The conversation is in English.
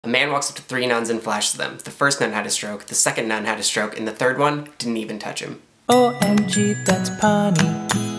A man walks up to 3 nuns and flashes them. The first nun had a stroke, the second nun had a stroke, and the third one didn't even touch him. OMG, that's punny.